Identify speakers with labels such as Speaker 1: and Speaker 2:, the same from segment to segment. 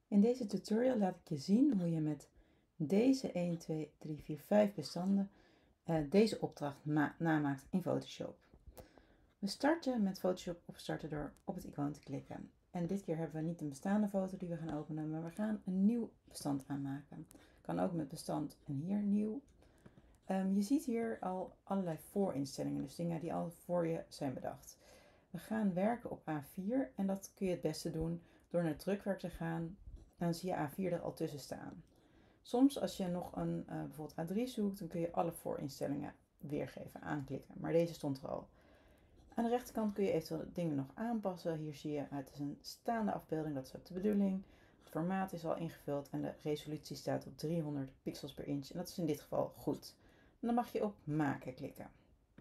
Speaker 1: In deze tutorial laat ik je zien hoe je met deze 1, 2, 3, 4, 5 bestanden deze opdracht namaakt in Photoshop. We starten met Photoshop opstarten door op het icoon te klikken. En dit keer hebben we niet een bestaande foto die we gaan openen, maar we gaan een nieuw bestand aanmaken. Kan ook met bestand en hier nieuw. Je ziet hier al allerlei voorinstellingen, dus dingen die al voor je zijn bedacht. We gaan werken op A4 en dat kun je het beste doen door naar het drukwerk te gaan. Dan zie je A4 er al tussen staan. Soms als je nog een bijvoorbeeld A3 zoekt, dan kun je alle voorinstellingen weergeven, aanklikken. Maar deze stond er al. Aan de rechterkant kun je eventueel dingen nog aanpassen. Hier zie je, het is een staande afbeelding, dat is ook de bedoeling. Het formaat is al ingevuld en de resolutie staat op 300 pixels per inch. En dat is in dit geval goed. En dan mag je op maken klikken.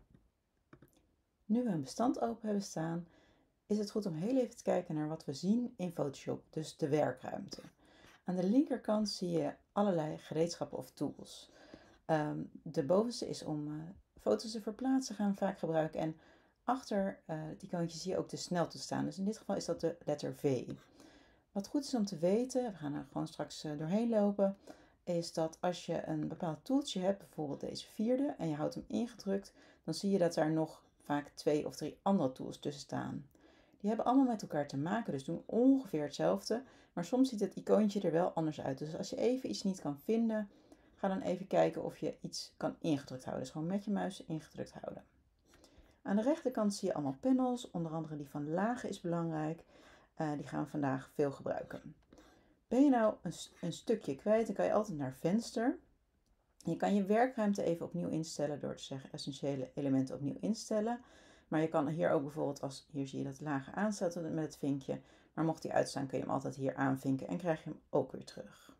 Speaker 1: Nu we een bestand open hebben staan, is het goed om heel even te kijken naar wat we zien in Photoshop, dus de werkruimte. Aan de linkerkant zie je allerlei gereedschappen of tools. De bovenste is om foto's te verplaatsen, gaan we vaak gebruiken. En achter het icoontje zie je ook de sneltoets staan. Dus in dit geval is dat de letter V. Wat goed is om te weten, we gaan er gewoon straks doorheen lopen, is dat als je een bepaald tooltje hebt, bijvoorbeeld deze vierde, en je houdt hem ingedrukt, dan zie je dat er nog vaak 2 of 3 andere tools tussen staan. Die hebben allemaal met elkaar te maken, dus doen ongeveer hetzelfde, maar soms ziet het icoontje er wel anders uit. Dus als je even iets niet kan vinden, ga dan even kijken of je iets kan ingedrukt houden. Dus gewoon met je muis ingedrukt houden. Aan de rechterkant zie je allemaal panels, onder andere die van lagen is belangrijk. Die gaan we vandaag veel gebruiken. Ben je nou een stukje kwijt, dan kan je altijd naar venster. Je kan je werkruimte even opnieuw instellen door te zeggen essentiële elementen opnieuw instellen. Maar je kan hier ook bijvoorbeeld, hier zie je dat lagen aanstaat met het vinkje. Maar mocht die uitstaan kun je hem altijd hier aanvinken en krijg je hem ook weer terug.